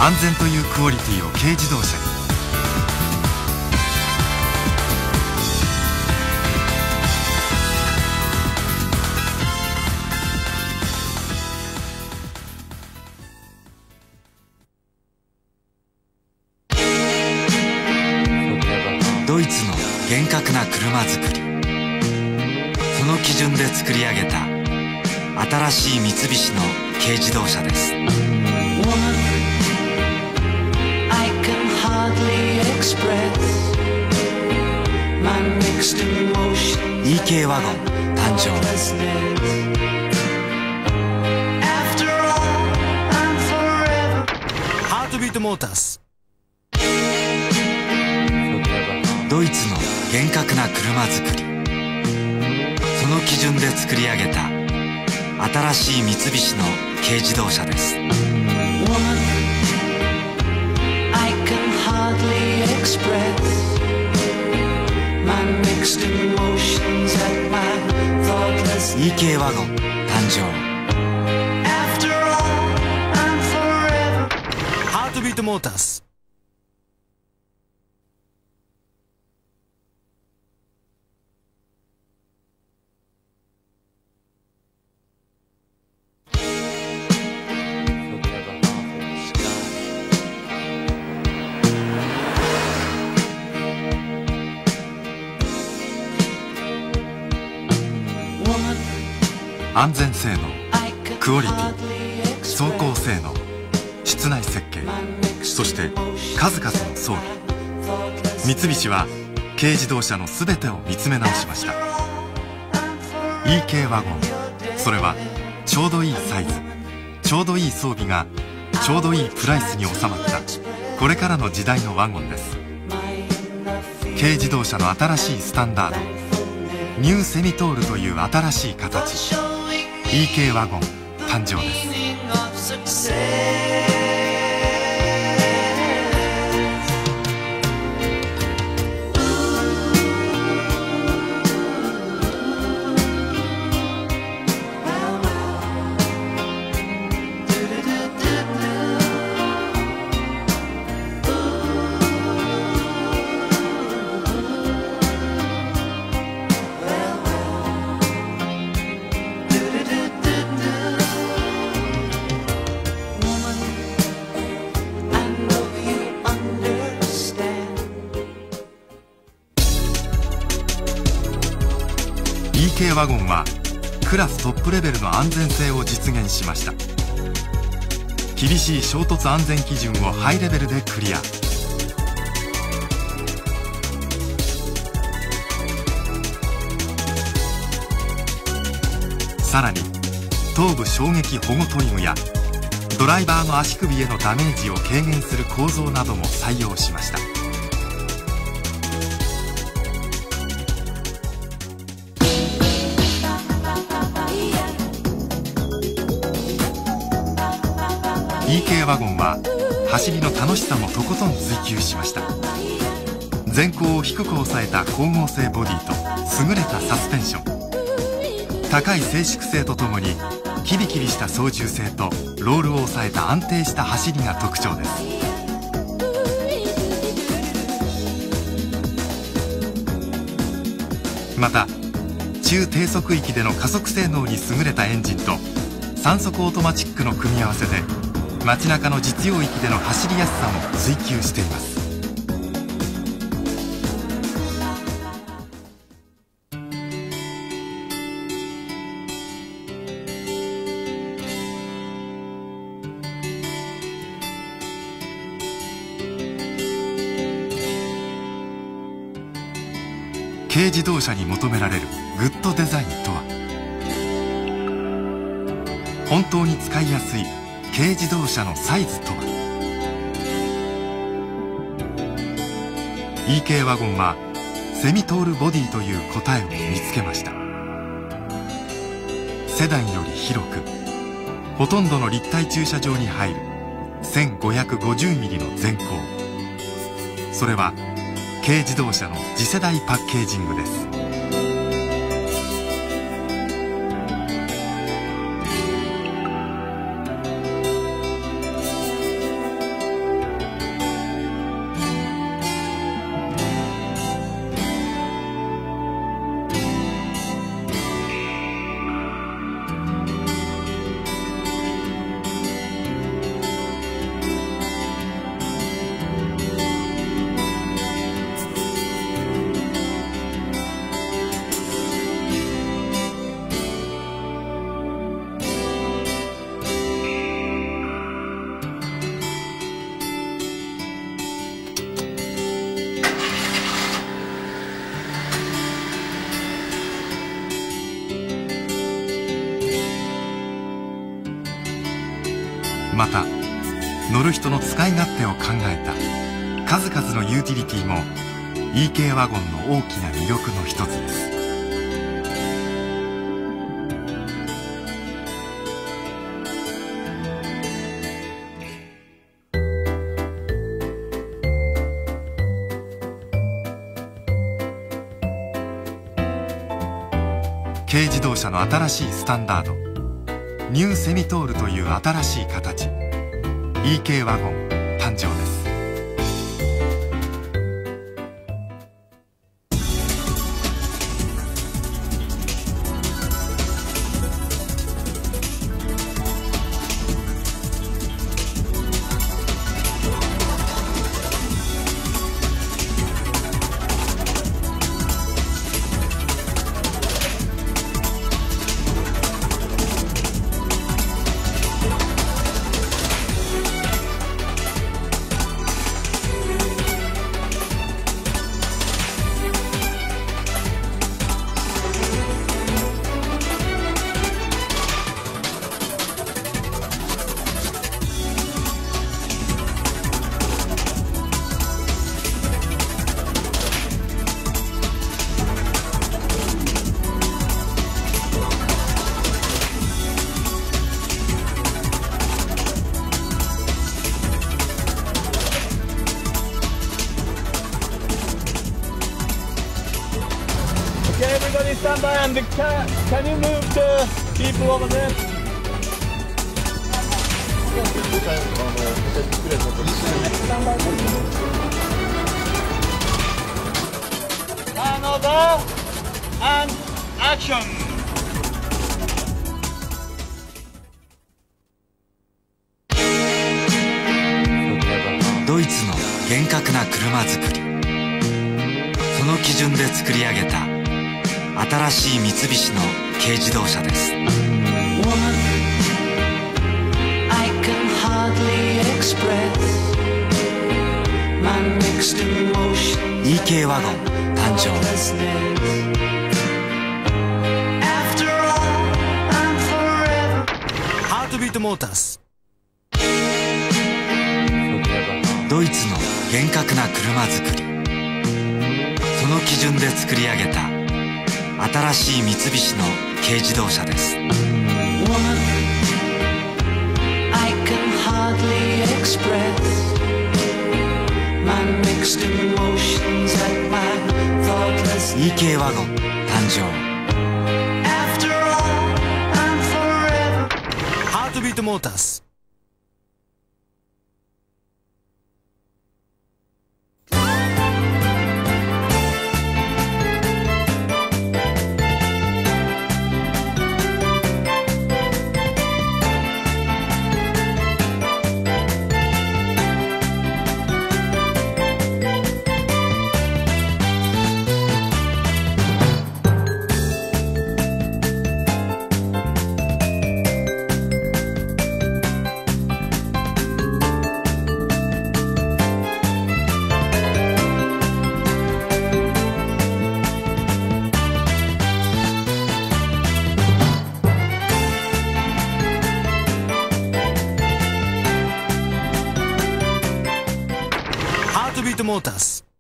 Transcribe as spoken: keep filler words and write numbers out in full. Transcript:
安全というクオリティを軽自動車に。ドイツの厳格な車作り、その基準で作り上げた新しい三菱の軽自動車です。 イーケー ワゴン誕生。 ハートビートモータース。 ドイツの厳格な車作り、その基準で作り上げた新しい三菱の軽自動車です。 イーケー ワゴン誕生。 ハートビートモータース。 安全性能、クオリティ、走行性能、室内設計、そして数々の装備、三菱は軽自動車の全てを見つめ直しました。 イーケー ワゴン、それはちょうどいいサイズ、ちょうどいい装備がちょうどいいプライスに収まったこれからの時代のワゴンです。軽自動車の新しいスタンダード、ニューセミトールという新しい形、 イーケー ワゴン誕生です。イーケー ワゴンはクラストップレベルの安全性を実現しました。厳しい衝突安全基準をハイレベルでクリア。さらに頭部衝撃保護トリムやドライバーの足首へのダメージを軽減する構造なども採用しました。イーケー ワゴンは走りの楽しさもとことん追求しました。前高を低く抑えた光合成ボディと優れたサスペンション、高い静粛性とともにキリキリした操縦性とロールを抑えた安定した走りが特徴です。また中低速域での加速性能に優れたエンジンとさん速オートマチックの組み合わせで街中の実用域での走りやすさも追求しています。軽自動車に求められるグッドデザインとは、本当に使いやすい軽自動車のサイズとは。 イーケー ワゴンはセミトールボディという答えを見つけました。セダンより広くほとんどの立体駐車場に入る せんごひゃくごじゅうミリ の全高、それは軽自動車の次世代パッケージングです。 また乗る人の使い勝手を考えた数々のユーティリティも イーケー ワゴンの大きな魅力の一つです。軽自動車の新しいスタンダード、ニューセミトールという新しい形、 イーケー ワゴン誕生です。 Okay, everybody stand by and the cat. Can you move the people over there? And over and action. ドイツの厳格な車作り、その基準で作り上げた新しい三菱の軽自動車です。 イーケー ワゴン誕生。 ハートビートモータース。 ドイツの厳格な車作り、その基準で作り上げた新しい三菱の軽自動車です。 イーケー ワゴン誕生。 ハートビートモータース。ハートビートモータース。